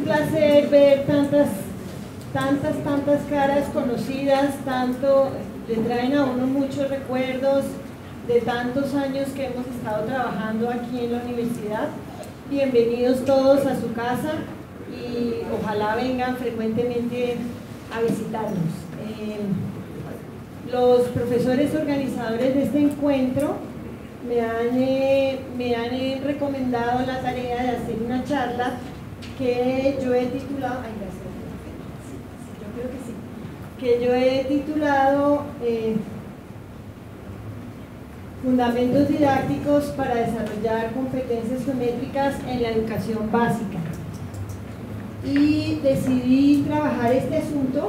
placer ver tantas caras conocidas, le traen a uno muchos recuerdos de tantos años que hemos estado trabajando aquí en la universidad. Bienvenidos todos a su casa y ojalá vengan frecuentemente a visitarnos. Los profesores organizadores de este encuentro me han recomendado la tarea de hacer una charla que yo he titulado, Fundamentos didácticos para desarrollar competencias geométricas en la educación básica. Y decidí trabajar este asunto.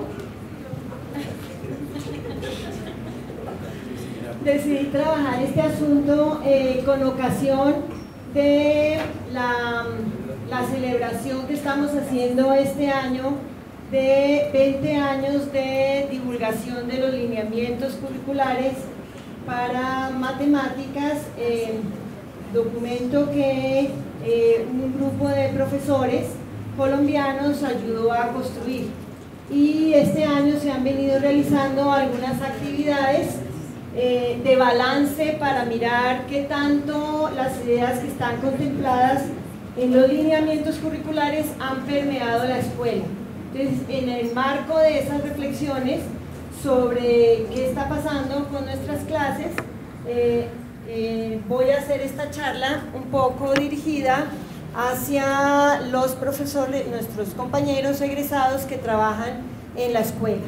Con ocasión de la celebración que estamos haciendo este año de 20 años de divulgación de los lineamientos curriculares para matemáticas, documento que un grupo de profesores colombianos ayudó a construir. Y este año se han venido realizando algunas actividades de balance para mirar qué tanto las ideas que están contempladas en los lineamientos curriculares han permeado la escuela. Entonces, en el marco de esas reflexiones sobre qué está pasando con nuestras clases, voy a hacer esta charla un poco dirigida hacia los profesores, nuestros compañeros egresados que trabajan en la escuela.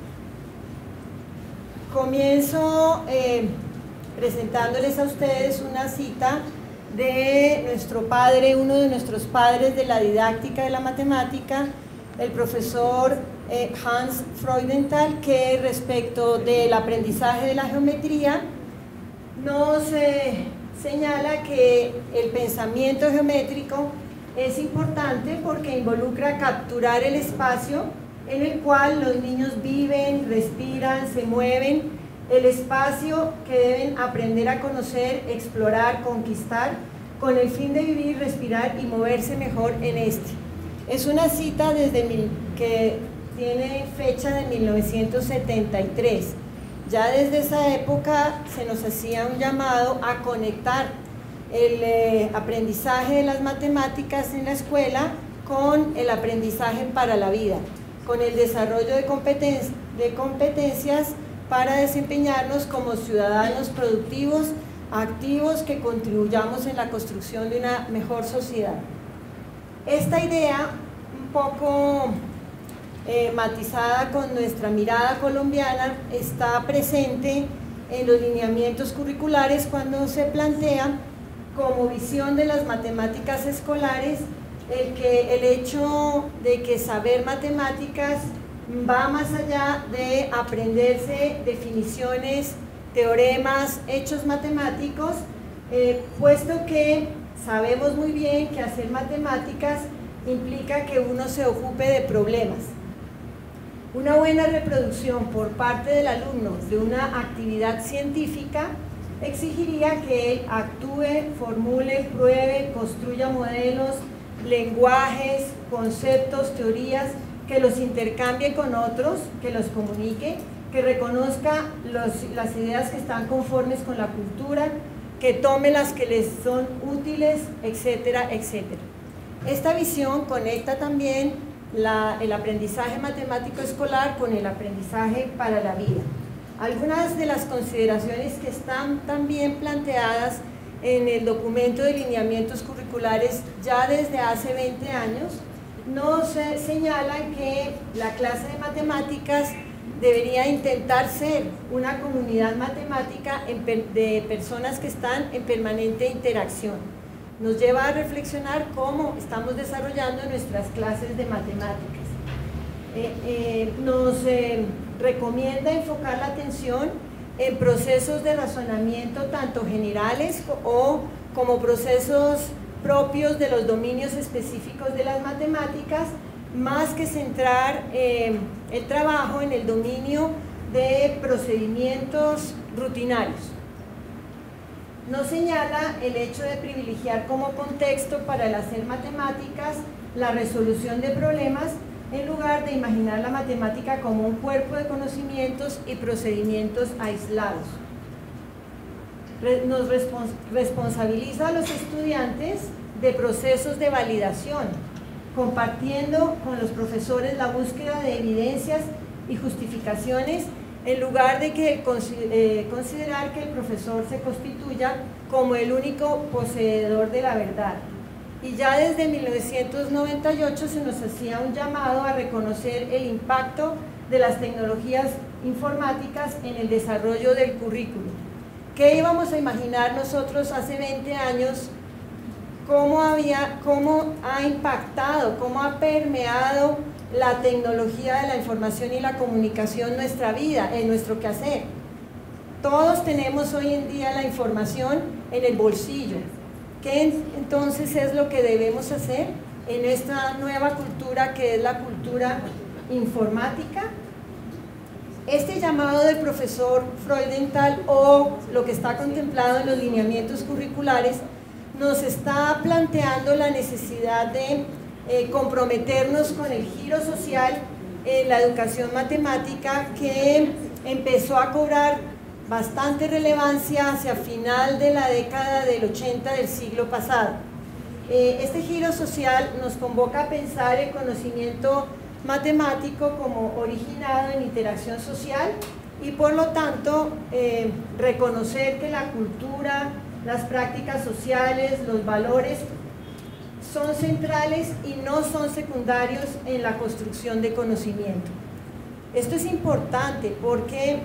Comienzo presentándoles a ustedes una cita de nuestro padre, uno de nuestros padres de la didáctica de la matemática, el profesor Hans Freudenthal, que respecto del aprendizaje de la geometría nos señala que el pensamiento geométrico es importante porque involucra capturar el espacio en el cual los niños viven, respiran, se mueven, el espacio que deben aprender a conocer, explorar, conquistar, con el fin de vivir, respirar y moverse mejor en este. Es una cita que tiene fecha de 1973. Ya desde esa época se nos hacía un llamado a conectar el aprendizaje de las matemáticas en la escuela con el aprendizaje para la vida, con el desarrollo de competencias para desempeñarnos como ciudadanos productivos, activos, que contribuyamos en la construcción de una mejor sociedad. Esta idea, un poco matizada con nuestra mirada colombiana, está presente en los lineamientos curriculares cuando se plantea como visión de las matemáticas escolares el hecho de que saber matemáticas va más allá de aprenderse definiciones, teoremas, hechos matemáticos, puesto que sabemos muy bien que hacer matemáticas implica que uno se ocupe de problemas. Una buena reproducción por parte del alumno de una actividad científica exigiría que él actúe, formule, pruebe, construya modelos, lenguajes, conceptos, teorías, que los intercambie con otros, que los comunique, que reconozca las ideas que están conformes con la cultura, que tome las que les son útiles, etcétera, etcétera. Esta visión conecta también el aprendizaje matemático escolar con el aprendizaje para la vida. Algunas de las consideraciones que están también planteadas en el documento de lineamientos curriculares ya desde hace 20 años nos señalan que la clase de matemáticas debería intentar ser una comunidad matemática de personas que están en permanente interacción. Nos lleva a reflexionar cómo estamos desarrollando nuestras clases de matemáticas. Nos recomienda enfocar la atención en procesos de razonamiento tanto generales como procesos propios de los dominios específicos de las matemáticas, más que centrar el trabajo en el dominio de procedimientos rutinarios. Nos señala el hecho de privilegiar como contexto para el hacer matemáticas la resolución de problemas en lugar de imaginar la matemática como un cuerpo de conocimientos y procedimientos aislados. Nos responsabiliza a los estudiantes de procesos de validación, compartiendo con los profesores la búsqueda de evidencias y justificaciones en lugar de considerar que el profesor se constituya como el único poseedor de la verdad. Y ya desde 1998 se nos hacía un llamado a reconocer el impacto de las tecnologías informáticas en el desarrollo del currículo. ¿Qué íbamos a imaginar nosotros hace 20 años? ¿Cómo ha impactado, cómo ha permeado la tecnología de la información y la comunicación en nuestra vida, en nuestro quehacer? Todos tenemos hoy en día la información en el bolsillo. ¿Qué entonces es lo que debemos hacer en esta nueva cultura que es la cultura informática? Este llamado del profesor Freudenthal, o lo que está contemplado en los lineamientos curriculares, nos está planteando la necesidad de comprometernos con el giro social en la educación matemática, que empezó a cobrar bastante relevancia hacia final de la década del 80 del siglo pasado. Este giro social nos convoca a pensar el conocimiento matemático como originado en interacción social y por lo tanto reconocer que la cultura, las prácticas sociales, los valores son centrales y no son secundarios en la construcción de conocimiento. Esto es importante porque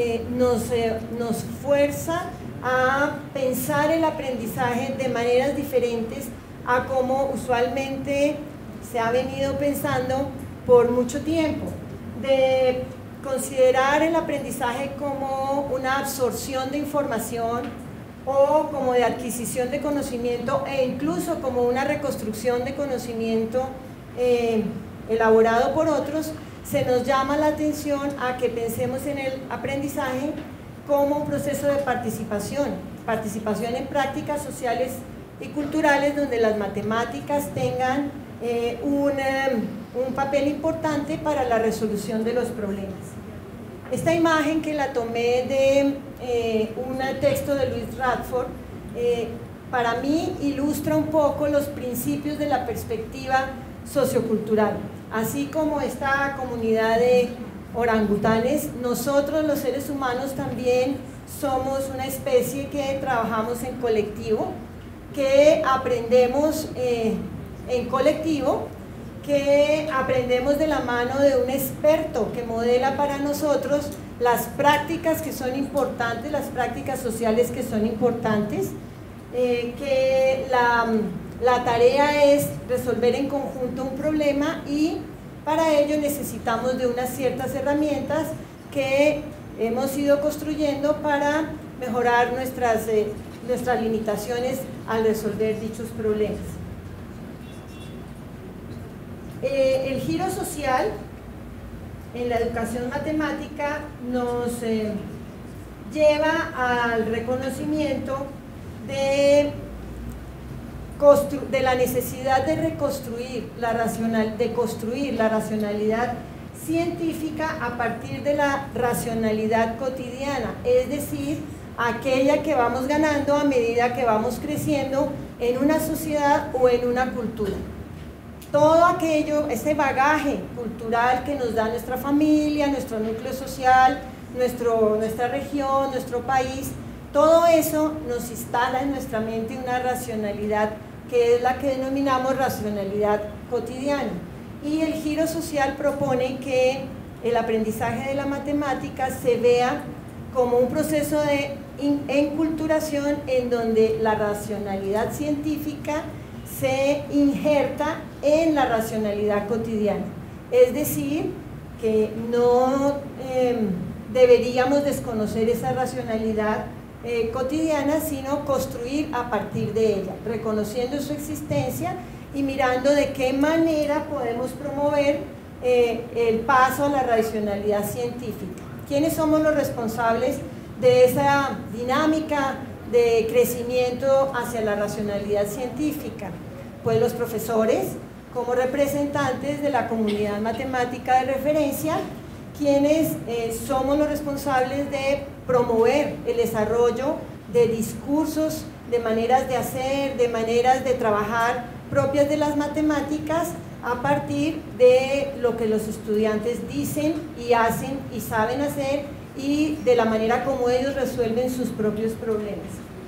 nos fuerza a pensar el aprendizaje de maneras diferentes a como usualmente se ha venido pensando por mucho tiempo, de considerar el aprendizaje como una absorción de información o como de adquisición de conocimiento e incluso como una reconstrucción de conocimiento elaborado por otros. Se nos llama la atención a que pensemos en el aprendizaje como un proceso de participación en prácticas sociales y culturales donde las matemáticas tengan un papel importante para la resolución de los problemas. Esta imagen, que la tomé de un texto de Louis Radford, para mí ilustra un poco los principios de la perspectiva sociocultural. Así como esta comunidad de orangutanes, nosotros los seres humanos también somos una especie que trabajamos en colectivo, que aprendemos en colectivo, que aprendemos de la mano de un experto que modela para nosotros las prácticas que son importantes, las prácticas sociales que son importantes, que la tarea es resolver en conjunto un problema y para ello necesitamos de unas ciertas herramientas que hemos ido construyendo para mejorar nuestras limitaciones al resolver dichos problemas. El giro social en la educación matemática nos lleva al reconocimiento de la necesidad de construir la racionalidad científica a partir de la racionalidad cotidiana, es decir, aquella que vamos ganando a medida que vamos creciendo en una sociedad o en una cultura. Todo aquello, ese bagaje cultural que nos da nuestra familia, nuestro núcleo social, nuestra región, nuestro país, todo eso nos instala en nuestra mente una racionalidad que es la que denominamos racionalidad cotidiana. Y el giro social propone que el aprendizaje de la matemática se vea como un proceso de enculturación en donde la racionalidad científica se injerta en la racionalidad cotidiana. Es decir, que no deberíamos desconocer esa racionalidad cotidiana, sino construir a partir de ella, reconociendo su existencia y mirando de qué manera podemos promover el paso a la racionalidad científica. ¿Quiénes somos los responsables de esa dinámica de crecimiento hacia la racionalidad científica? Pues los profesores, como representantes de la comunidad matemática de referencia, quienes somos los responsables de promover el desarrollo de discursos, de maneras de hacer, de maneras de trabajar propias de las matemáticas a partir de lo que los estudiantes dicen y hacen y saben hacer y de la manera como ellos resuelven sus propios problemas.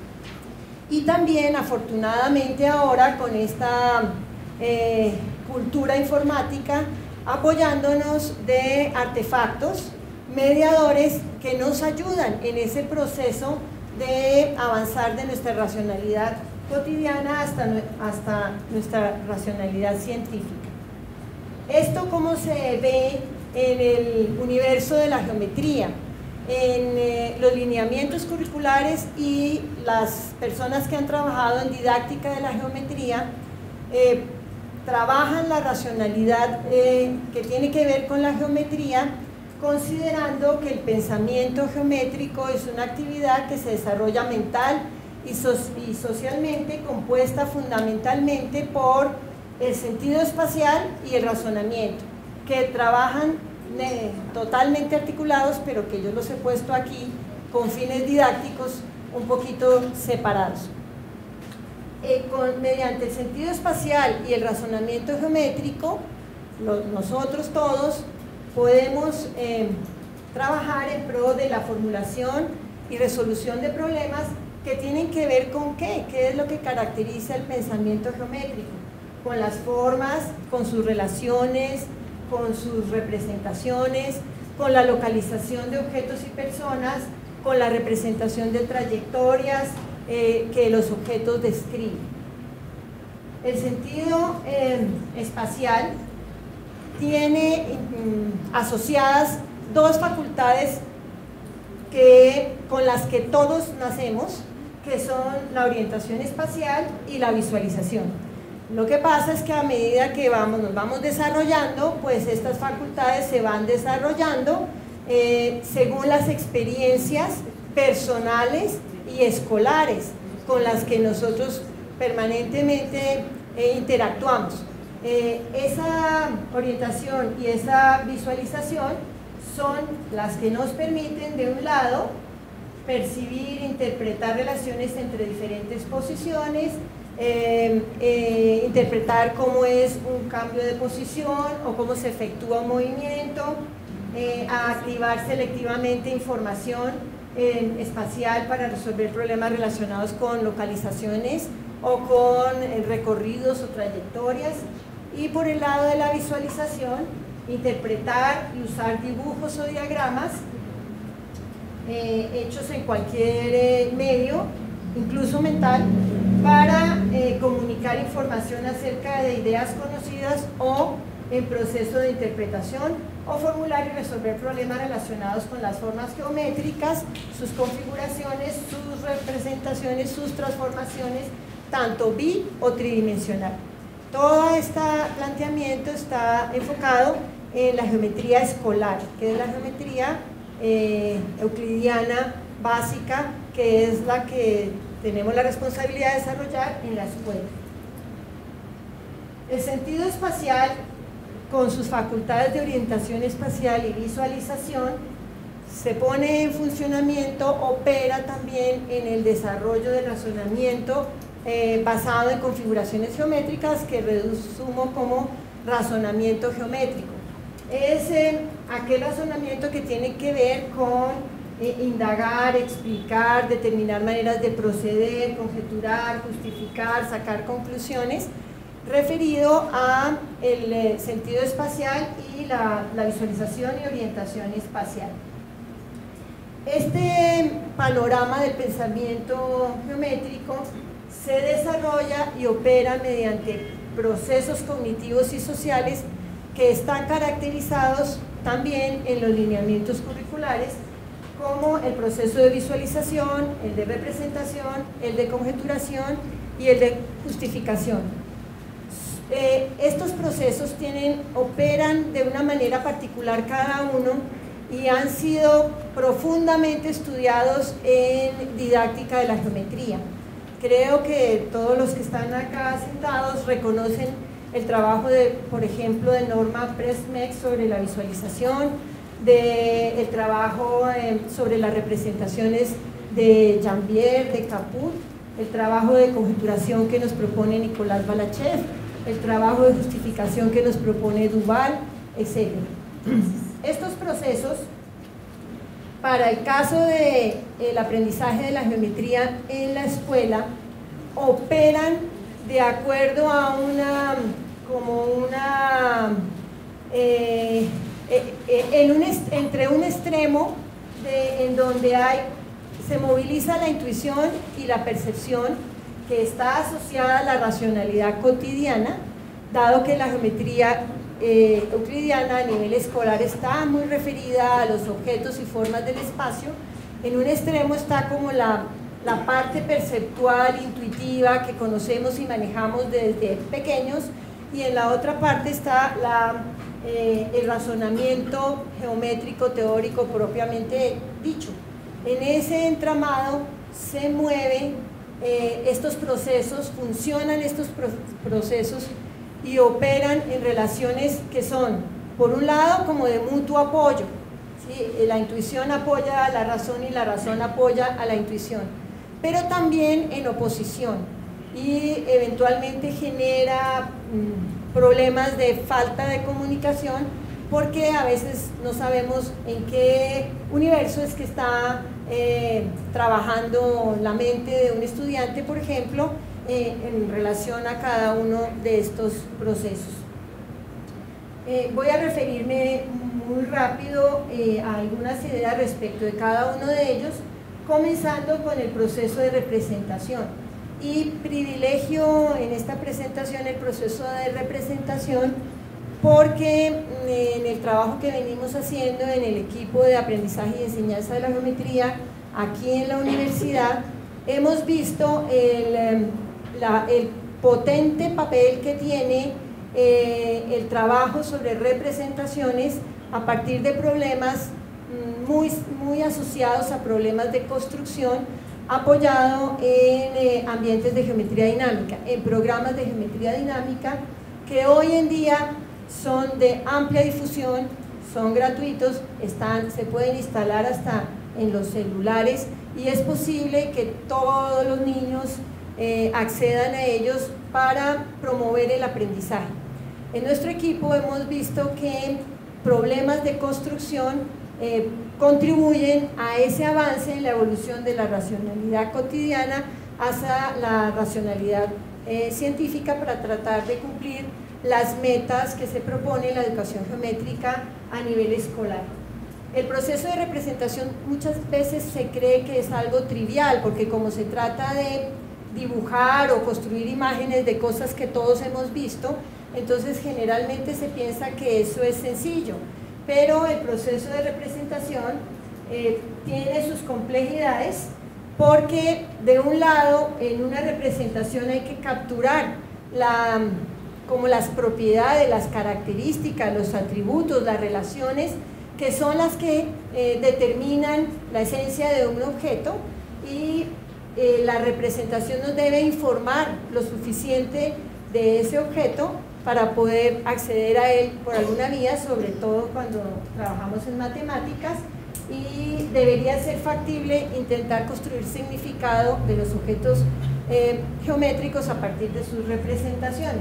Y también, afortunadamente ahora, con esta cultura informática, apoyándonos de artefactos, mediadores que nos ayudan en ese proceso de avanzar de nuestra racionalidad cotidiana hasta nuestra racionalidad científica. Esto cómo se ve en el universo de la geometría, en los lineamientos curriculares, y las personas que han trabajado en didáctica de la geometría trabajan la racionalidad que tiene que ver con la geometría, considerando que el pensamiento geométrico es una actividad que se desarrolla mental y socialmente, compuesta fundamentalmente por el sentido espacial y el razonamiento, que trabajan totalmente articulados, pero que yo los he puesto aquí con fines didácticos un poquito separados. Mediante el sentido espacial y el razonamiento geométrico, nosotros todos podemos trabajar en pro de la formulación y resolución de problemas que tienen que ver con qué es lo que caracteriza el pensamiento geométrico, con las formas, con sus relaciones, con sus representaciones, con la localización de objetos y personas, con la representación de trayectorias que los objetos describen. El sentido espacial tiene asociadas dos facultades con las que todos nacemos, que son la orientación espacial y la visualización. Lo que pasa es que a medida que nos vamos desarrollando, pues estas facultades se van desarrollando según las experiencias personales y escolares con las que nosotros permanentemente interactuamos. Esa orientación y esa visualización son las que nos permiten, de un lado, percibir, interpretar relaciones entre diferentes posiciones, interpretar cómo es un cambio de posición o cómo se efectúa un movimiento, a activar selectivamente información espacial para resolver problemas relacionados con localizaciones o con recorridos o trayectorias, y por el lado de la visualización, interpretar y usar dibujos o diagramas hechos en cualquier medio, incluso mental, para comunicar información acerca de ideas conocidas o en proceso de interpretación, o formular y resolver problemas relacionados con las formas geométricas, sus configuraciones, sus representaciones, sus transformaciones, tanto bi o tridimensional. Todo este planteamiento está enfocado en la geometría escolar, que es la geometría euclidiana básica, que es la que tenemos la responsabilidad de desarrollar en la escuela. El sentido espacial, con sus facultades de orientación espacial y visualización, se pone en funcionamiento, opera también en el desarrollo del razonamiento basado en configuraciones geométricas, que resumo como razonamiento geométrico. Es aquel razonamiento que tiene que ver con indagar, explicar, determinar maneras de proceder, conjeturar, justificar, sacar conclusiones, referido a el sentido espacial y la visualización y orientación espacial. Este panorama del pensamiento geométrico se desarrolla y opera mediante procesos cognitivos y sociales que están caracterizados también en los lineamientos curriculares, como el proceso de visualización, el de representación, el de conjeturación y el de justificación. Estos procesos operan de una manera particular cada uno y han sido profundamente estudiados en didáctica de la geometría. Creo que todos los que están acá sentados reconocen el trabajo por ejemplo, de Norma Presmex sobre la visualización, el trabajo sobre las representaciones de Jambier, de Caput, el trabajo de conjeturación que nos propone Nicolás Balachev, el trabajo de justificación que nos propone Duval, etc. Estos procesos, para el caso del aprendizaje de la geometría en la escuela, operan de acuerdo a entre un extremo en donde se moviliza la intuición y la percepción, que está asociada a la racionalidad cotidiana, dado que la geometría euclidiana a nivel escolar está muy referida a los objetos y formas del espacio. En un extremo está como la parte perceptual, intuitiva, que conocemos y manejamos desde pequeños, y en la otra parte está el razonamiento geométrico teórico propiamente dicho. En ese entramado se mueven estos procesos, funcionan estos procesos y operan en relaciones que son, por un lado, como de mutuo apoyo, ¿sí? La intuición apoya a la razón y la razón apoya a la intuición, pero también en oposición, y eventualmente genera problemas de falta de comunicación, porque a veces no sabemos en qué universo es que está trabajando la mente de un estudiante, por ejemplo, en relación a cada uno de estos procesos. Voy a referirme muy rápido a algunas ideas respecto de cada uno de ellos, comenzando con el proceso de representación. Y privilegio en esta presentación el proceso de representación porque en el trabajo que venimos haciendo en el equipo de aprendizaje y enseñanza de la geometría aquí en la universidad, hemos visto el potente papel que tiene el trabajo sobre representaciones a partir de problemas muy asociados a problemas de construcción, apoyado en ambientes de geometría dinámica, en programas de geometría dinámica que hoy en día son de amplia difusión, son gratuitos, se pueden instalar hasta en los celulares, y es posible que todos los niños accedan a ellos para promover el aprendizaje. En nuestro equipo hemos visto que problemas de construcción contribuyen a ese avance en la evolución de la racionalidad cotidiana hacia la racionalidad científica, para tratar de cumplir las metas que se propone la educación geométrica a nivel escolar. El proceso de representación muchas veces se cree que es algo trivial, porque como se trata de dibujar o construir imágenes de cosas que todos hemos visto, entonces generalmente se piensa que eso es sencillo, pero el proceso de representación tiene sus complejidades, porque de un lado en una representación hay que capturar como las propiedades, las características, los atributos, las relaciones, que son las que determinan la esencia de un objeto, y la representación nos debe informar lo suficiente de ese objeto para poder acceder a él por alguna vía, sobre todo cuando trabajamos en matemáticas, y debería ser factible intentar construir significado de los objetos geométricos a partir de sus representaciones.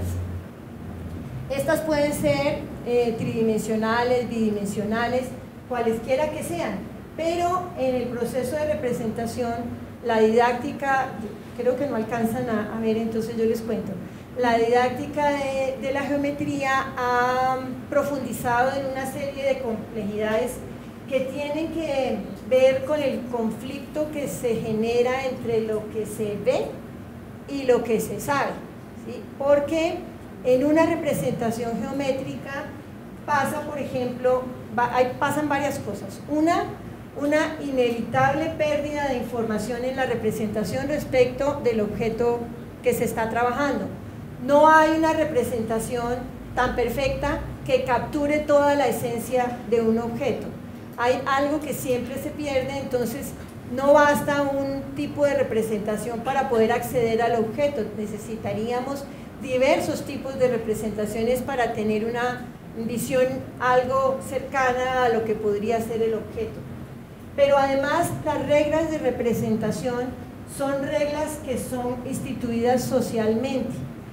Estas pueden ser tridimensionales, bidimensionales, cualesquiera que sean, pero en el proceso de representación, la didáctica, creo que no alcanzan a ver, entonces yo les cuento. La didáctica de la geometría ha profundizado en una serie de complejidades que tienen que ver con el conflicto que se genera entre lo que se ve y lo que se sabe, ¿sí? Porque en una representación geométrica pasa, por ejemplo, pasan varias cosas. Una inevitable pérdida de información en la representación respecto del objeto que se está trabajando. No hay una representación tan perfecta que capture toda la esencia de un objeto. Hay algo que siempre se pierde, entonces no basta un tipo de representación para poder acceder al objeto. Necesitaríamos diversos tipos de representaciones para tener una visión algo cercana a lo que podría ser el objeto. Pero además las reglas de representación son reglas que son instituidas socialmente.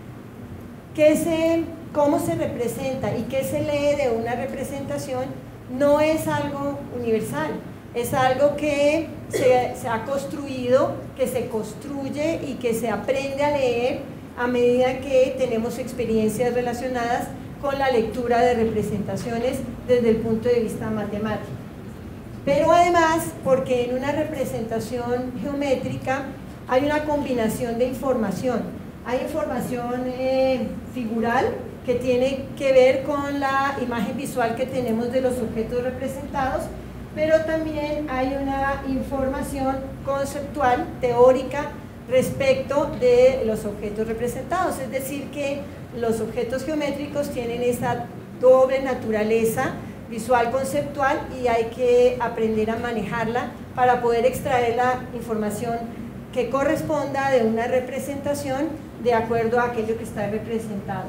Cómo se representa y qué se lee de una representación no es algo universal, es algo que se ha construido, que se construye y que se aprende a leer a medida que tenemos experiencias relacionadas con la lectura de representaciones desde el punto de vista matemático. Pero además, porque en una representación geométrica hay una combinación de información. Hay información figural que tiene que ver con la imagen visual que tenemos de los objetos representados, pero también hay una información conceptual, teórica, respecto de los objetos representados. Es decir, que los objetos geométricos tienen esa doble naturaleza visual conceptual y hay que aprender a manejarla para poder extraer la información que corresponda de una representación de acuerdo a aquello que está representado.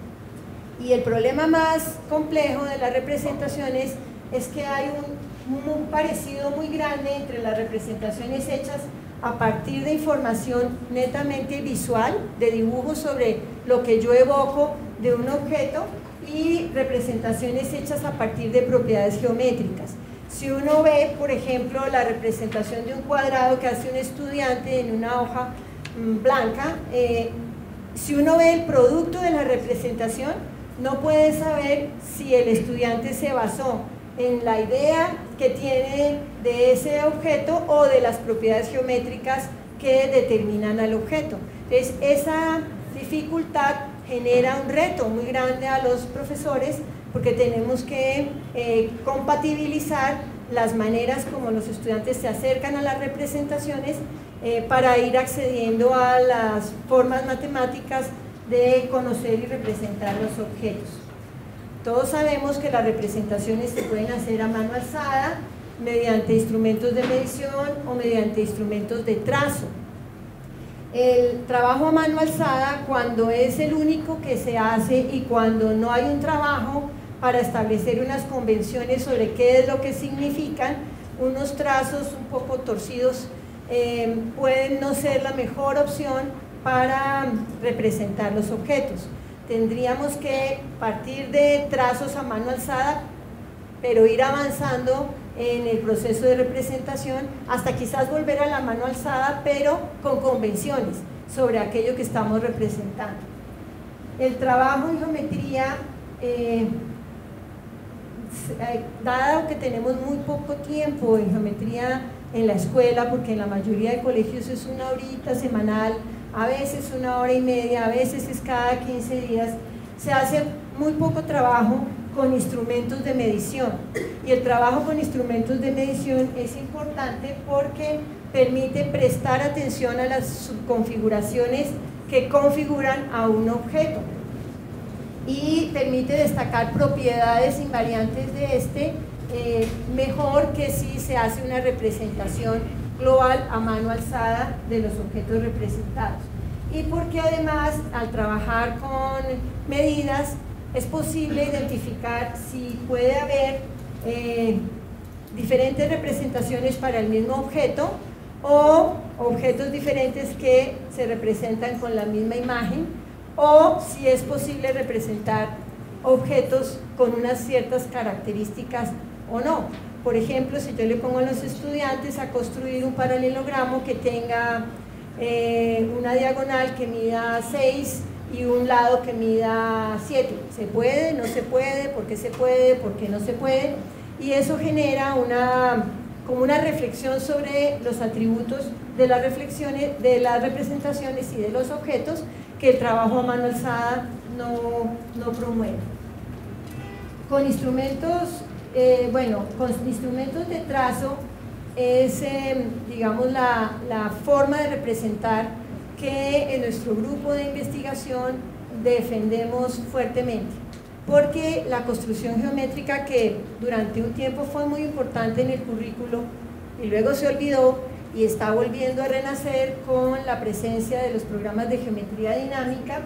Y el problema más complejo de las representaciones es que hay un parecido muy grande entre las representaciones hechas a partir de información netamente visual, de dibujos sobre lo que yo evoco de un objeto, y representaciones hechas a partir de propiedades geométricas. Si uno ve, por ejemplo, la representación de un cuadrado que hace un estudiante en una hoja blanca, si uno ve el producto de la representación, no puede saber si el estudiante se basó en la idea que tiene de ese objeto o de las propiedades geométricas que determinan al objeto. Entonces, esa dificultad genera un reto muy grande a los profesores porque tenemos que compatibilizar las maneras como los estudiantes se acercan a las representaciones para ir accediendo a las formas matemáticas de conocer y representar los objetos. Todos sabemos que las representaciones se pueden hacer a mano alzada, mediante instrumentos de medición o mediante instrumentos de trazo. El trabajo a mano alzada, cuando es el único que se hace y cuando no hay un trabajo para establecer unas convenciones sobre qué es lo que significan, unos trazos un poco torcidos pueden no ser la mejor opción para representar los objetos. Tendríamos que partir de trazos a mano alzada, pero ir avanzando en el proceso de representación hasta quizás volver a la mano alzada, pero con convenciones sobre aquello que estamos representando. El trabajo en geometría, dado que tenemos muy poco tiempo en geometría en la escuela, porque en la mayoría de colegios es una horita semanal, a veces una hora y media, a veces es cada 15 días, se hace muy poco trabajo con instrumentos de medición. Y el trabajo con instrumentos de medición es importante porque permite prestar atención a las subconfiguraciones que configuran a un objeto y permite destacar propiedades invariantes de este mejor que si se hace una representación global a mano alzada de los objetos representados. Y porque además, al trabajar con medidas, es posible identificar si puede haber diferentes representaciones para el mismo objeto o objetos diferentes que se representan con la misma imagen, o si es posible representar objetos con unas ciertas características o no. Por ejemplo, si yo le pongo a los estudiantes a construir un paralelogramo que tenga una diagonal que mida 6 y un lado que mida 7, ¿se puede? ¿No se puede? ¿Por qué se puede? ¿Por qué no se puede? Y eso genera como una reflexión sobre los atributos de las reflexiones, de las representaciones y de los objetos que el trabajo a mano alzada no promueve. Con instrumentos, con instrumentos de trazo es, digamos, la forma de representar que en nuestro grupo de investigación defendemos fuertemente, porque la construcción geométrica, que durante un tiempo fue muy importante en el currículo y luego se olvidó y está volviendo a renacer con la presencia de los programas de geometría dinámica,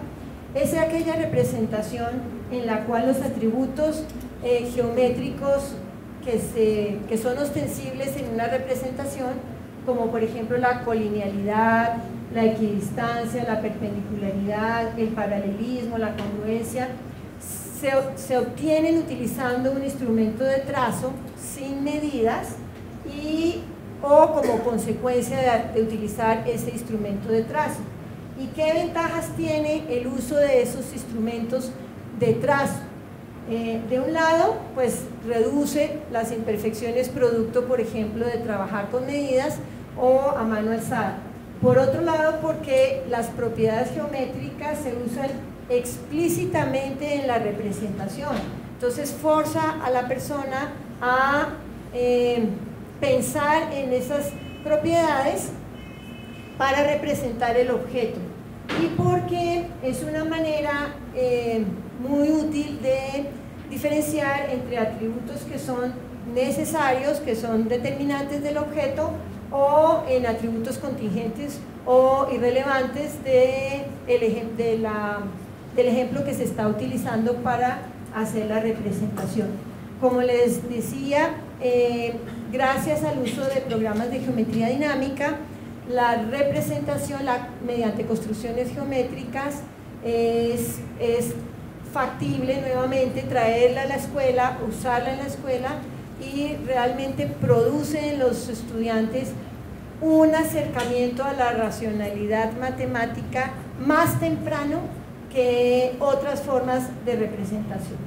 es aquella representación en la cual los atributos geométricos que son ostensibles en una representación, como por ejemplo la colinealidad, la equidistancia, la perpendicularidad, el paralelismo, la congruencia, se obtienen utilizando un instrumento de trazo sin medidas o como consecuencia de utilizar ese instrumento de trazo. ¿Y qué ventajas tiene el uso de esos instrumentos de trazo? De un lado, pues reduce las imperfecciones producto, por ejemplo, de trabajar con medidas o a mano alzada. Por otro lado, porque las propiedades geométricas se usan explícitamente en la representación. Entonces forza a la persona a pensar en esas propiedades para representar el objeto, y porque es una manera muy útil de diferenciar entre atributos que son necesarios, que son determinantes del objeto, o en atributos contingentes o irrelevantes del ejemplo que se está utilizando para hacer la representación. Como les decía, gracias al uso de programas de geometría dinámica, la representación mediante construcciones geométricas es factible nuevamente traerla a la escuela, usarla en la escuela, y realmente produce en los estudiantes un acercamiento a la racionalidad matemática más temprano que otras formas de representación.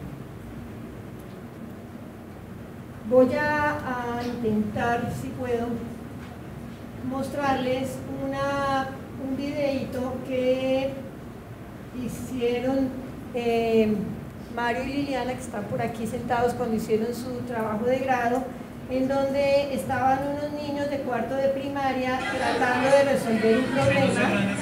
Voy a intentar, si puedo, mostrarles un videíto que hicieron Mario y Liliana, que están por aquí sentados cuando hicieron su trabajo de grado, en donde estaban unos niños de cuarto de primaria tratando de resolver un problema.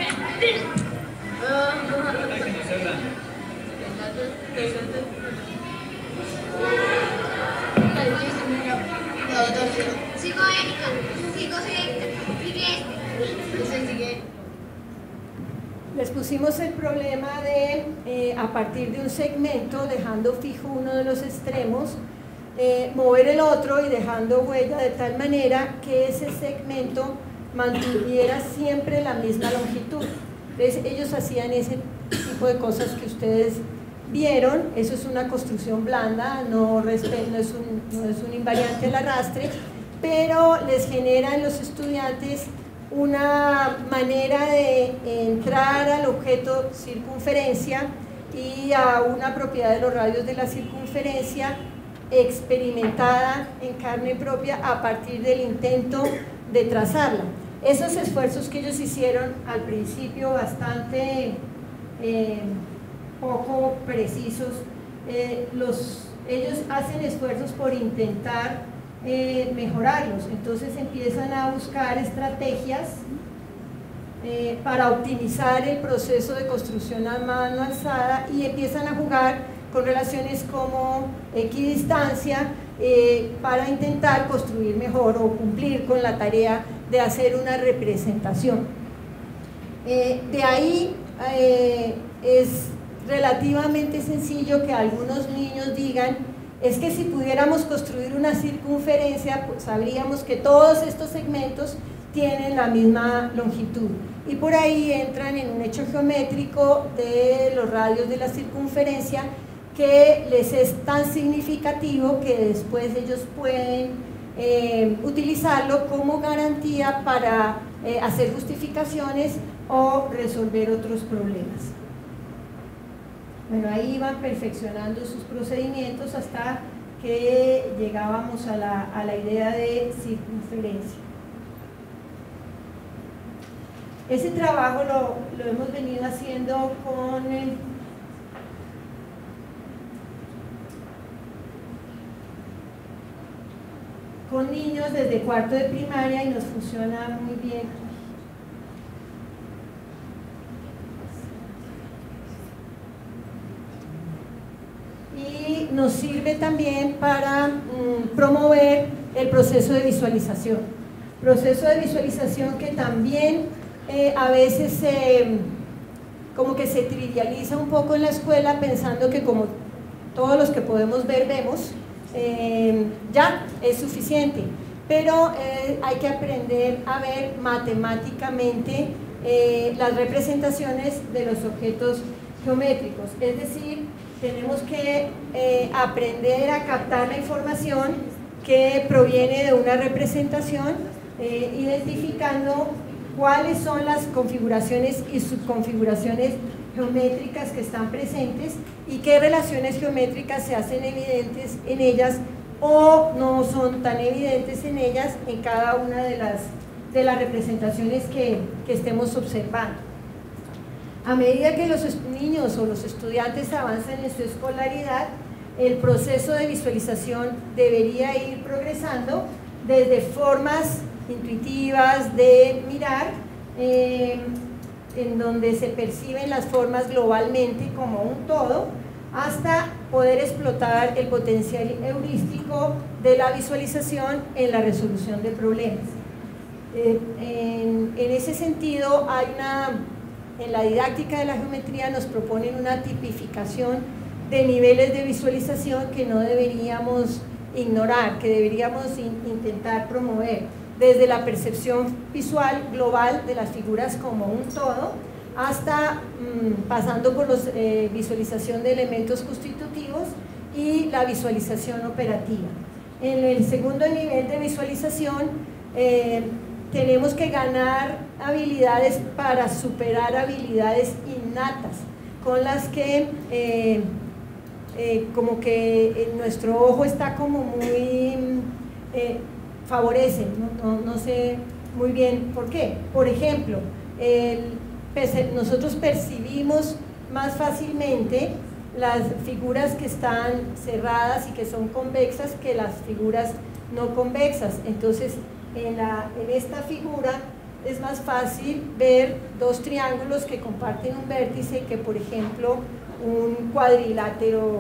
Les pusimos el problema de, a partir de un segmento, dejando fijo uno de los extremos, mover el otro y dejando huella de tal manera que ese segmento mantuviera siempre la misma longitud. Entonces ellos hacían ese tipo de cosas que ustedes vieron. Eso es una construcción blanda, no es un invariante al arrastre, pero les genera en los estudiantes una manera de entrar al objeto circunferencia y a una propiedad de los radios de la circunferencia experimentada en carne propia a partir del intento de trazarla. Esos esfuerzos que ellos hicieron al principio bastante poco precisos, ellos hacen esfuerzos por intentar mejorarlos, entonces empiezan a buscar estrategias para optimizar el proceso de construcción a mano alzada, y empiezan a jugar con relaciones como equidistancia para intentar construir mejor o cumplir con la tarea de hacer una representación. De ahí es relativamente sencillo que algunos niños digan: es que si pudiéramos construir una circunferencia, pues sabríamos que todos estos segmentos tienen la misma longitud, y por ahí entran en un hecho geométrico de los radios de la circunferencia que les es tan significativo que después ellos pueden utilizarlo como garantía para hacer justificaciones o resolver otros problemas. Bueno, ahí iban perfeccionando sus procedimientos hasta que llegábamos a la idea de circunferencia. Ese trabajo lo hemos venido haciendo con niños desde cuarto de primaria y nos funciona muy bien. Y nos sirve también para promover el proceso de visualización. Proceso de visualización que también a veces como que se trivializa un poco en la escuela pensando que como todos los que podemos ver vemos, ya es suficiente, pero hay que aprender a ver matemáticamente las representaciones de los objetos geométricos, es decir, tenemos que aprender a captar la información que proviene de una representación, identificando cuáles son las configuraciones y subconfiguraciones geométricas que están presentes y qué relaciones geométricas se hacen evidentes en ellas o no son tan evidentes en ellas en cada una de las representaciones que estemos observando. A medida que los niños o los estudiantes avanzan en su escolaridad, el proceso de visualización debería ir progresando desde formas intuitivas de mirar, en donde se perciben las formas globalmente como un todo, hasta poder explotar el potencial heurístico de la visualización en la resolución de problemas. En ese sentido, en la didáctica de la geometría nos proponen una tipificación de niveles de visualización que no deberíamos ignorar, que deberíamos intentar promover, desde la percepción visual global de las figuras como un todo, hasta pasando por la visualización de elementos constitutivos y la visualización operativa. En el segundo nivel de visualización tenemos que ganar habilidades para superar habilidades innatas, con las que como que nuestro ojo está como muy favorecen, no sé muy bien por qué. Por ejemplo, nosotros percibimos más fácilmente las figuras que están cerradas y que son convexas que las figuras no convexas. Entonces, en esta figura es más fácil ver dos triángulos que comparten un vértice que, por ejemplo, un cuadrilátero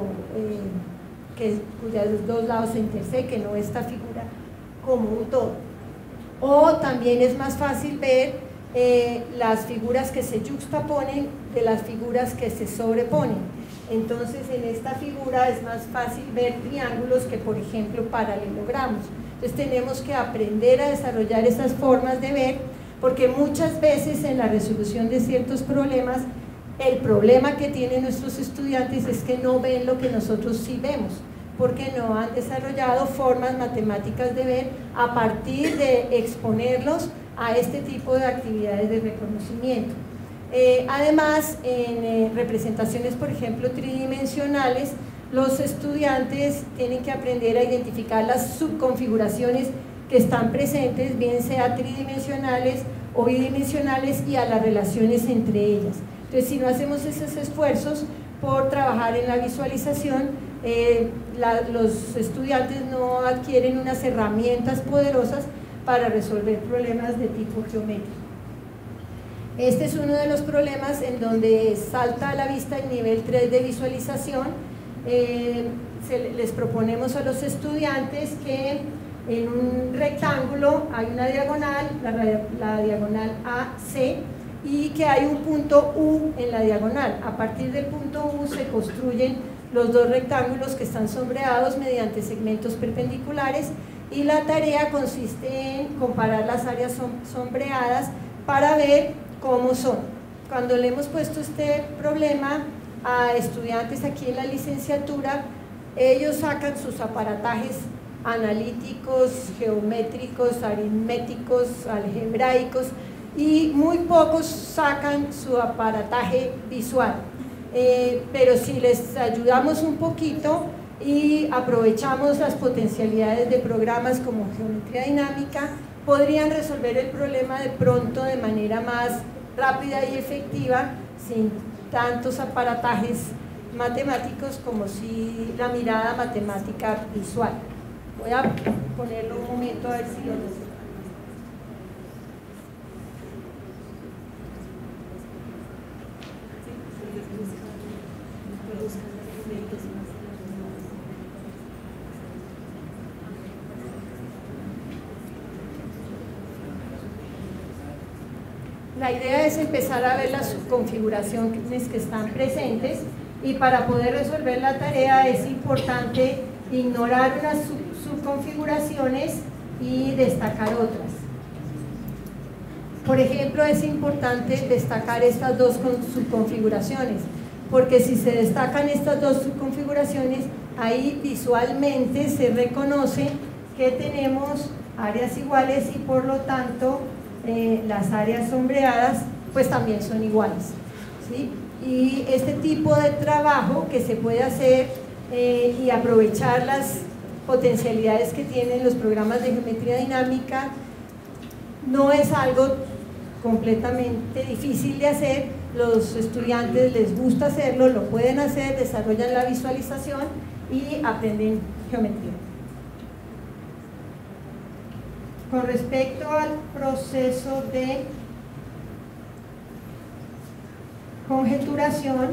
cuyos dos lados se intersequen, o esta figura como un todo. O también es más fácil ver las figuras que se yuxtaponen de las figuras que se sobreponen. Entonces, en esta figura es más fácil ver triángulos que, por ejemplo, paralelogramos. Entonces tenemos que aprender a desarrollar esas formas de ver, porque muchas veces en la resolución de ciertos problemas, el problema que tienen nuestros estudiantes es que no ven lo que nosotros sí vemos, porque no han desarrollado formas matemáticas de ver a partir de exponerlos a este tipo de actividades de reconocimiento. Además, en representaciones, por ejemplo, tridimensionales, los estudiantes tienen que aprender a identificar las subconfiguraciones que están presentes, bien sea tridimensionales o bidimensionales, y a las relaciones entre ellas. Entonces, si no hacemos esos esfuerzos por trabajar en la visualización, los estudiantes no adquieren unas herramientas poderosas para resolver problemas de tipo geométrico. Este es uno de los problemas en donde salta a la vista el nivel 3 de visualización. Les proponemos a los estudiantes que en un rectángulo hay una diagonal, la diagonal AC, y que hay un punto U en la diagonal. A partir del punto U se construyen los dos rectángulos que están sombreados mediante segmentos perpendiculares, y la tarea consiste en comparar las áreas sombreadas para ver cómo son. Cuando le hemos puesto este problema a estudiantes aquí en la licenciatura, ellos sacan sus aparatajes analíticos, geométricos, aritméticos, algebraicos, y muy pocos sacan su aparataje visual. Pero si les ayudamos un poquito y aprovechamos las potencialidades de programas como geometría dinámica, podrían resolver el problema de pronto de manera más rápida y efectiva, sin tantos aparatajes matemáticos, como si la mirada matemática visual. Voy a ponerlo un momento a ver si lo necesito. La idea es empezar a ver las subconfiguraciones que están presentes, y para poder resolver la tarea es importante ignorar unas subconfiguraciones y destacar otras. Por ejemplo, es importante destacar estas dos subconfiguraciones, porque si se destacan estas dos subconfiguraciones, ahí visualmente se reconoce que tenemos áreas iguales y por lo tanto las áreas sombreadas pues también son iguales, ¿sí? Y este tipo de trabajo que se puede hacer y aprovechar las potencialidades que tienen los programas de geometría dinámica no es algo completamente difícil de hacer. Los estudiantes les gusta hacerlo, lo pueden hacer, desarrollan la visualización y aprenden geometría. Con respecto al proceso de conjeturación,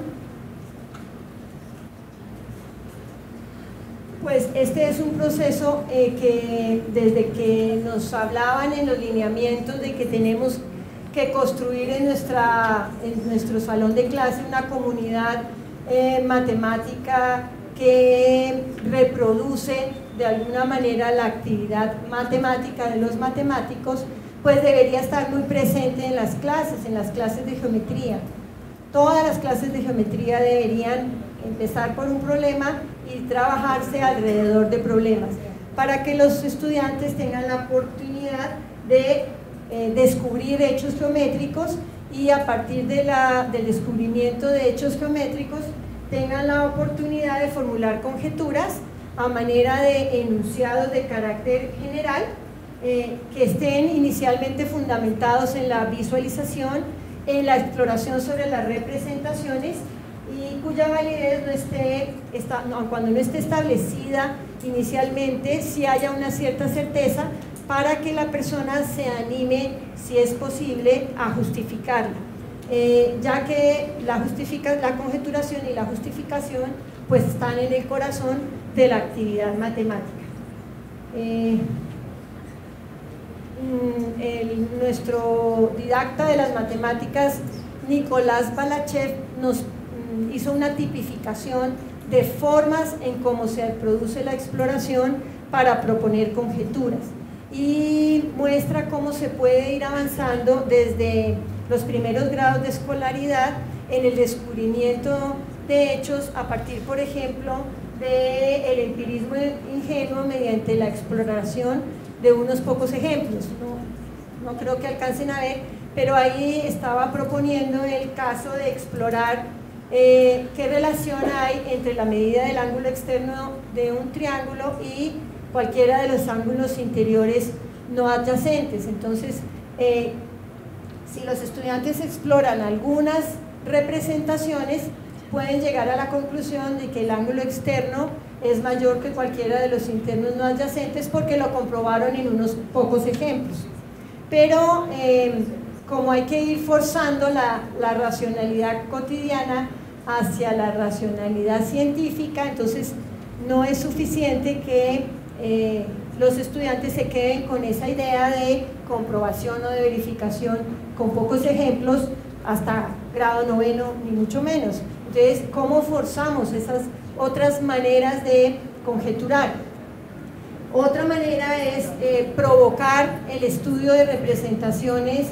pues este es un proceso que desde que nos hablaban en los lineamientos de que tenemos que construir en nuestro salón de clase una comunidad matemática que reproduce de alguna manera la actividad matemática de los matemáticos, pues debería estar muy presente en las clases de geometría. Todas las clases de geometría deberían empezar por un problema y trabajarse alrededor de problemas, para que los estudiantes tengan la oportunidad de descubrir hechos geométricos y a partir del descubrimiento de hechos geométricos tengan la oportunidad de formular conjeturas a manera de enunciados de carácter general que estén inicialmente fundamentados en la visualización, en la exploración sobre las representaciones y cuya validez cuando no esté establecida inicialmente, sí haya una cierta certeza para que la persona se anime, si es posible, a justificarla, ya que la conjeturación y la justificación pues están en el corazón de la actividad matemática. Nuestro didacta de las matemáticas, Nicolás Balachev, nos hizo una tipificación de formas en cómo se produce la exploración para proponer conjeturas y muestra cómo se puede ir avanzando desde los primeros grados de escolaridad en el descubrimiento de hechos a partir, por ejemplo, del empirismo ingenuo mediante la exploración de unos pocos ejemplos. No creo que alcancen a ver, pero ahí estaba proponiendo el caso de explorar qué relación hay entre la medida del ángulo externo de un triángulo y cualquiera de los ángulos interiores no adyacentes. Entonces, si los estudiantes exploran algunas representaciones, pueden llegar a la conclusión de que el ángulo externo es mayor que cualquiera de los internos no adyacentes porque lo comprobaron en unos pocos ejemplos. Pero como hay que ir forzando la racionalidad cotidiana hacia la racionalidad científica, entonces no es suficiente que los estudiantes se queden con esa idea de comprobación o de verificación con pocos ejemplos hasta grado noveno, ni mucho menos. Entonces, ¿cómo forzamos esas otras maneras de conjeturar? Otra manera es provocar el estudio de representaciones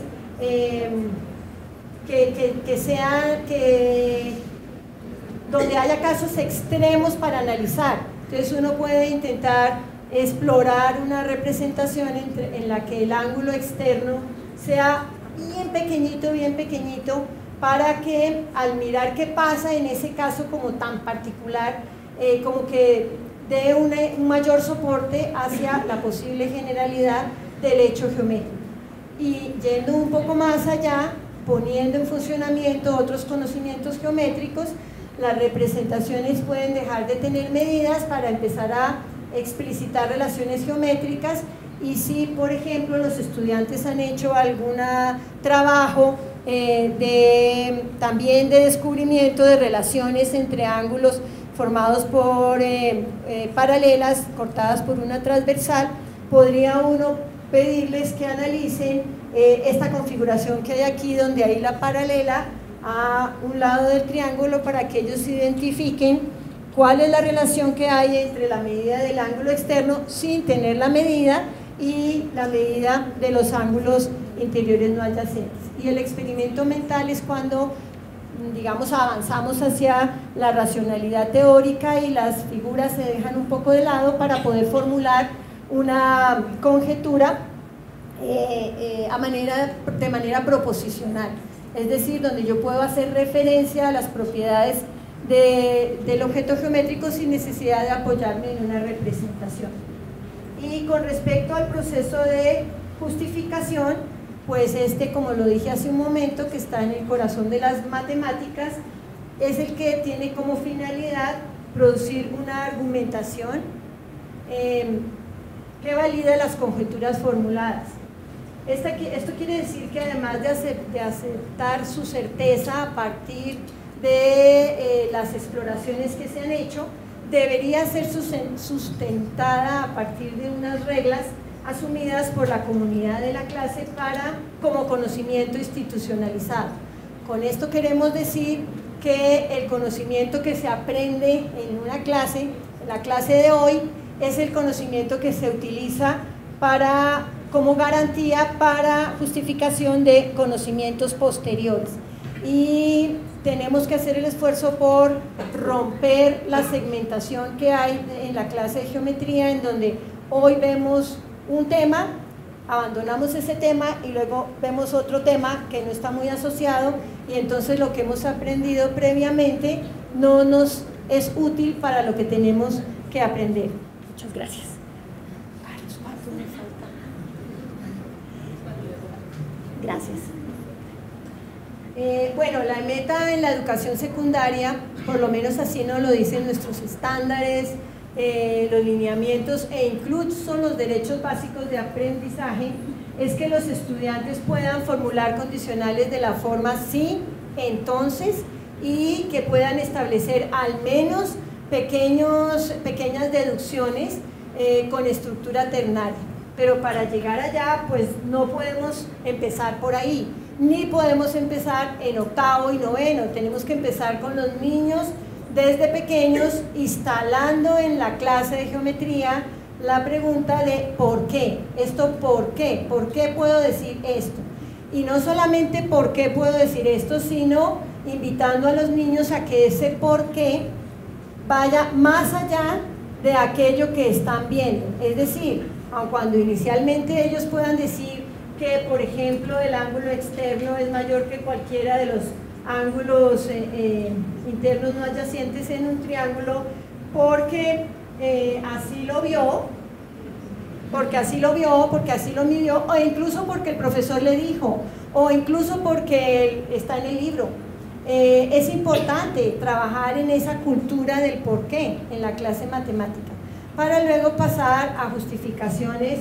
donde haya casos extremos para analizar. Entonces uno puede intentar explorar una representación en la que el ángulo externo sea bien pequeñito, para que al mirar qué pasa en ese caso como tan particular, como que dé un mayor soporte hacia la posible generalidad del hecho geométrico. Y yendo un poco más allá, poniendo en funcionamiento otros conocimientos geométricos, las representaciones pueden dejar de tener medidas para empezar a explicitar relaciones geométricas. Y si, por ejemplo, los estudiantes han hecho algún trabajo también de descubrimiento de relaciones entre ángulos formados por paralelas cortadas por una transversal, podría uno pedirles que analicen esta configuración que hay aquí, donde hay la paralela a un lado del triángulo, para que ellos identifiquen cuál es la relación que hay entre la medida del ángulo externo sin tener la medida y la medida de los ángulos interiores no adyacentes. Y el experimento mental es cuando, digamos, avanzamos hacia la racionalidad teórica y las figuras se dejan un poco de lado para poder formular una conjetura de manera proposicional, es decir, donde yo puedo hacer referencia a las propiedades del objeto geométrico sin necesidad de apoyarme en una representación. Y con respecto al proceso de justificación, pues como lo dije hace un momento, que está en el corazón de las matemáticas, es el que tiene como finalidad producir una argumentación que valida las conjeturas formuladas. Esto quiere decir que además de aceptar su certeza a partir de las exploraciones que se han hecho, debería ser sustentada a partir de unas reglas asumidas por la comunidad de la clase como conocimiento institucionalizado. Con esto queremos decir que el conocimiento que se aprende en una clase, en la clase de hoy, es el conocimiento que se utiliza como garantía para justificación de conocimientos posteriores. Y tenemos que hacer el esfuerzo por romper la segmentación que hay en la clase de geometría, en donde hoy vemos un tema, abandonamos ese tema y luego vemos otro tema que no está muy asociado, y entonces lo que hemos aprendido previamente no nos es útil para lo que tenemos que aprender. Muchas gracias. ¿Cuánto me falta? Gracias. Bueno, la meta en la educación secundaria, por lo menos así nos lo dicen nuestros estándares, los lineamientos e incluso los derechos básicos de aprendizaje, es que los estudiantes puedan formular condicionales de la forma sí, entonces, y que puedan establecer al menos pequeñas deducciones con estructura ternaria. Pero para llegar allá, pues no podemos empezar por ahí, ni podemos empezar en octavo y noveno. Tenemos que empezar con los niños desde pequeños, instalando en la clase de geometría la pregunta de ¿por qué? ¿Esto por qué? ¿Por qué puedo decir esto? Y no solamente por qué puedo decir esto, sino invitando a los niños a que ese por qué vaya más allá de aquello que están viendo. Es decir, aun cuando inicialmente ellos puedan decir que, por ejemplo, el ángulo externo es mayor que cualquiera de los ángulos internos no adyacentes en un triángulo, porque así lo vio, porque así lo midió, o incluso porque el profesor le dijo, o incluso porque está en el libro. Es importante trabajar en esa cultura del porqué en la clase matemática, para luego pasar a justificaciones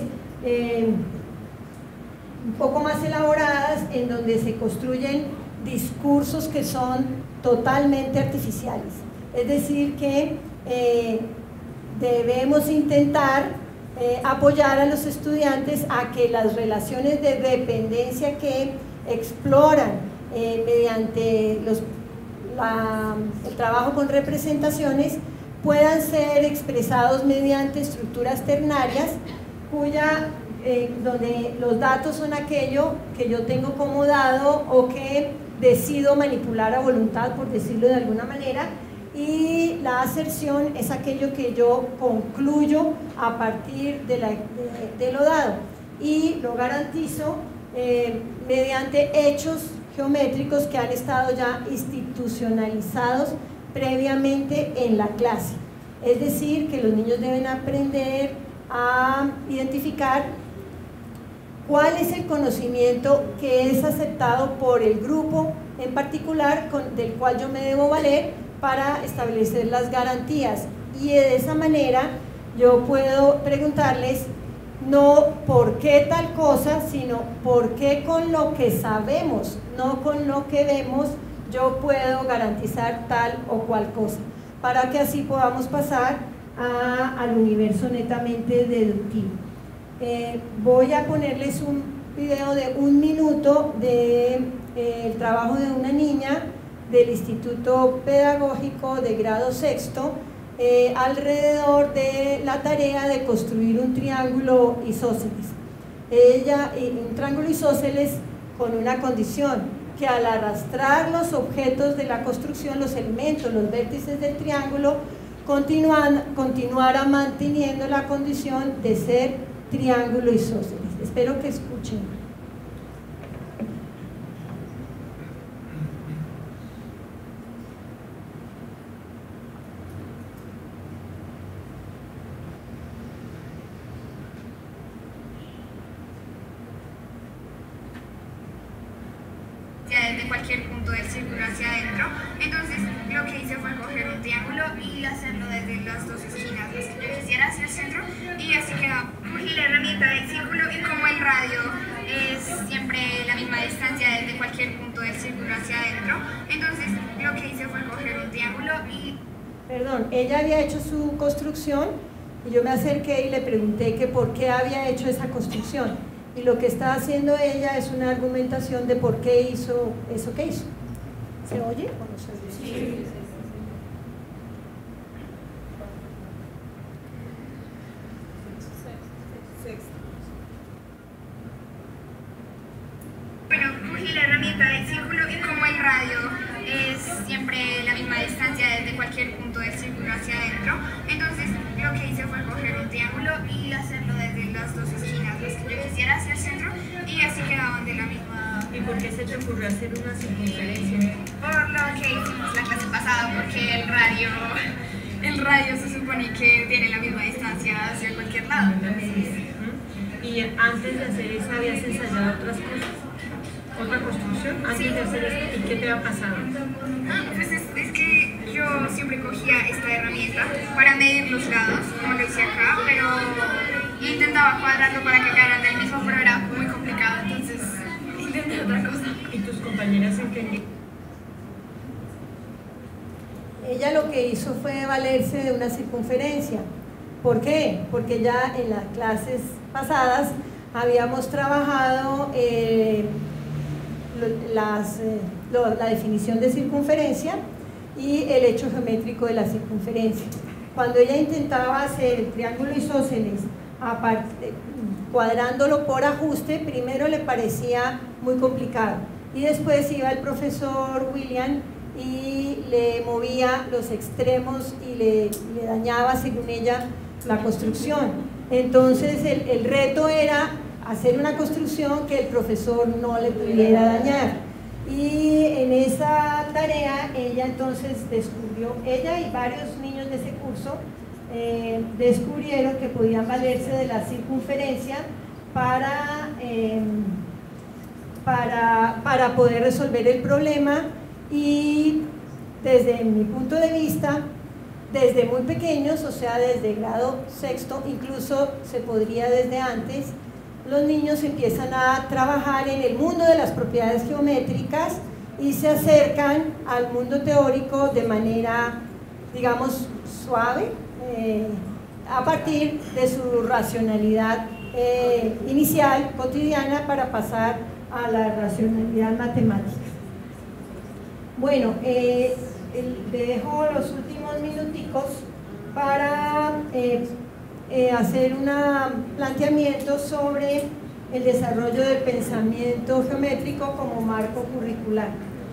un poco más elaboradas, en donde se construyen discursos que son totalmente artificiales. Es decir, que debemos intentar apoyar a los estudiantes a que las relaciones de dependencia que exploran mediante el trabajo con representaciones puedan ser expresados mediante estructuras ternarias donde los datos son aquello que yo tengo como dado o que decido manipular a voluntad, por decirlo de alguna manera, y la aserción es aquello que yo concluyo a partir de lo dado, y lo garantizo mediante hechos geométricos que han estado ya institucionalizados previamente en la clase. Es decir, que los niños deben aprender a identificar cuál es el conocimiento que es aceptado por el grupo en particular del cual yo me debo valer para establecer las garantías, y de esa manera yo puedo preguntarles no por qué tal cosa, sino por qué con lo que sabemos, no con lo que vemos, yo puedo garantizar tal o cual cosa, para que así podamos pasar al universo netamente deductivo. Voy a ponerles un video de 1 minuto del trabajo de una niña del Instituto Pedagógico de grado sexto alrededor de la tarea de construir un triángulo isósceles. Un triángulo isósceles con una condición, que al arrastrar los objetos de la construcción, los elementos, los vértices del triángulo, continuara manteniendo la condición de ser triángulo isósceles. Espero que escuchen. Desde cualquier punto del círculo hacia adentro. Entonces lo que hice fue coger un triángulo y hacerlo desde las dos esquinas, las que yo quisiera, hacia el centro, y así quedó. Cogí la herramienta del círculo y como el radio es siempre la misma distancia desde cualquier punto del círculo hacia adentro, entonces lo que hice fue coger un triángulo y... Perdón, ella había hecho su construcción y yo me acerqué y le pregunté que por qué había hecho esa construcción. Y lo que está haciendo ella es una argumentación de por qué hizo eso que hizo. ¿Se oye o no se oye? Sí. Bueno, cogí la herramienta del círculo y como el radio es siempre la misma distancia desde cualquier punto del círculo hacia adentro, entonces lo que hice fue coger un triángulo y hacerlo desde las dos esquinas, las que yo quisiera, hacia el centro, y así quedaban de la misma... ¿Y por qué se te ocurrió hacer una circunferencia? Por lo que hicimos la clase pasada, porque el radio se supone que tiene la misma distancia hacia cualquier lado. ¿Y antes de hacer eso habías ensayado otras cosas? ¿Otra construcción? Antes de hacer esto, ¿y qué te ha pasado? Pues es que yo siempre cogía esta herramienta para medir los lados, como lo hice acá, pero intentaba cuadrarlo para que quedaran del mismo, pero era muy complicado, entonces intenté otra cosa. ¿Y tus compañeras entendieron? Ella lo que hizo fue valerse de una circunferencia. ¿Por qué? Porque ya en las clases pasadas habíamos trabajado la definición de circunferencia y el hecho geométrico de la circunferencia. Cuando ella intentaba hacer el triángulo isósceles cuadrándolo por ajuste, primero le parecía muy complicado y después iba el profesor William y le movía los extremos y le dañaba, según ella, la construcción. Entonces el reto era hacer una construcción que el profesor no le pudiera dañar, y en esa tarea ella entonces descubrió, ella y varios niños de ese curso descubrieron que podían valerse de la circunferencia para poder resolver el problema. Y desde mi punto de vista, desde muy pequeños, o sea, desde grado sexto, incluso se podría desde antes, los niños empiezan a trabajar en el mundo de las propiedades geométricas y se acercan al mundo teórico de manera, digamos, suave, a partir de su racionalidad inicial, cotidiana, para pasar a la racionalidad matemática. Bueno, le dejo los últimos minuticos para hacer un planteamiento sobre el desarrollo del pensamiento geométrico como marco curricular.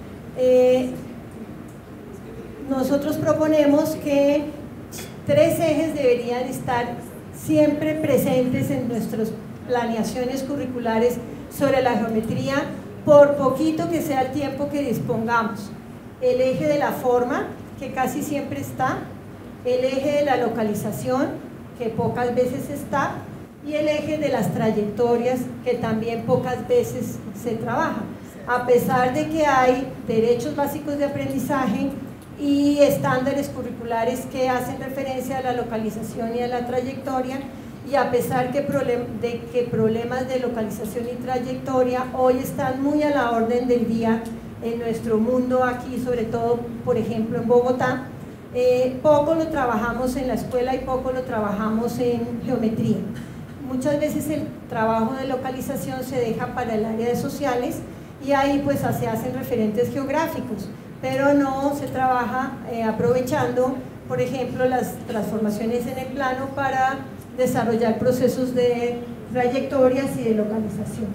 Nosotros proponemos que 3 ejes deberían estar siempre presentes en nuestras planeaciones curriculares sobre la geometría, por poquito que sea el tiempo que dispongamos. El eje de la forma, que casi siempre está, el eje de la localización, que pocas veces está, y el eje de las trayectorias, que también pocas veces se trabaja, a pesar de que hay derechos básicos de aprendizaje y estándares curriculares que hacen referencia a la localización y a la trayectoria, y a pesar de que problemas de localización y trayectoria hoy están muy a la orden del día en nuestro mundo aquí, sobre todo, por ejemplo, en Bogotá, poco lo trabajamos en la escuela y poco lo trabajamos en geometría. Muchas veces el trabajo de localización se deja para el área de sociales y ahí pues se hacen referentes geográficos, pero no se trabaja aprovechando, por ejemplo, las transformaciones en el plano para desarrollar procesos de trayectorias y de localización.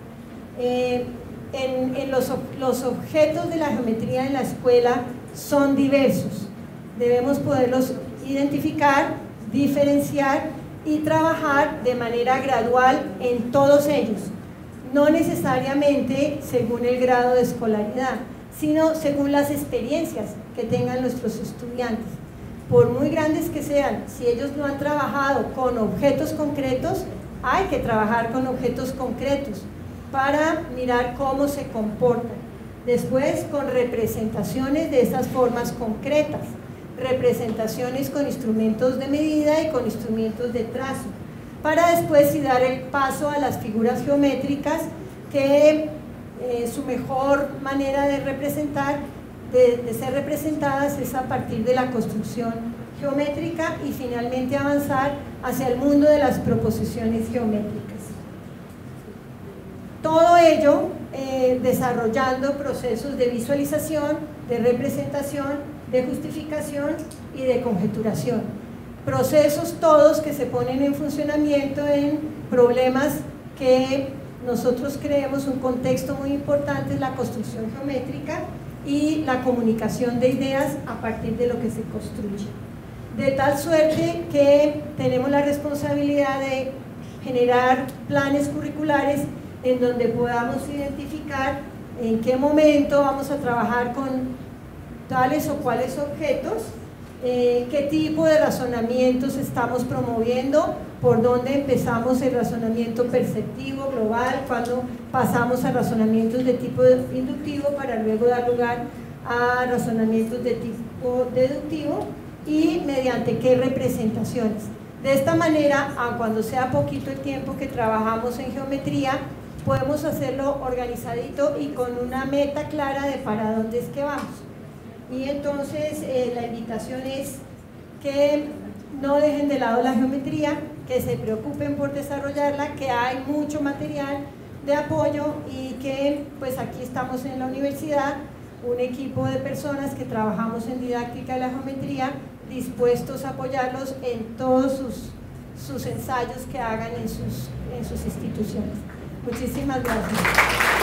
Los objetos de la geometría en la escuela son diversos. Debemos poderlos identificar, diferenciar y trabajar de manera gradual en todos ellos, no necesariamente según el grado de escolaridad, sino según las experiencias que tengan nuestros estudiantes. Por muy grandes que sean, si ellos no han trabajado con objetos concretos, hay que trabajar con objetos concretos para mirar cómo se comportan. Después, con representaciones de esas formas concretas, representaciones con instrumentos de medida y con instrumentos de trazo, para después sí dar el paso a las figuras geométricas, que su mejor manera de representar, de ser representadas, es a partir de la construcción geométrica y finalmente avanzar hacia el mundo de las proposiciones geométricas. Todo ello desarrollando procesos de visualización, de representación, de justificación y de conjeturación. Procesos todos que se ponen en funcionamiento en problemas que nosotros creemos un contexto muy importante: es la construcción geométrica y la comunicación de ideas a partir de lo que se construye. De tal suerte que tenemos la responsabilidad de generar planes curriculares en donde podamos identificar en qué momento vamos a trabajar con tales o cuales objetos, qué tipo de razonamientos estamos promoviendo, por dónde empezamos el razonamiento perceptivo global, cuando pasamos a razonamientos de tipo inductivo para luego dar lugar a razonamientos de tipo deductivo, y mediante qué representaciones. De esta manera, aun cuando sea poquito el tiempo que trabajamos en geometría, podemos hacerlo organizadito y con una meta clara de para dónde es que vamos. Y entonces la invitación es que no dejen de lado la geometría, que se preocupen por desarrollarla, que hay mucho material de apoyo y que pues aquí estamos en la universidad, un equipo de personas que trabajamos en didáctica de la geometría, dispuestos a apoyarlos en todos sus ensayos que hagan en sus instituciones. Muchísimas gracias.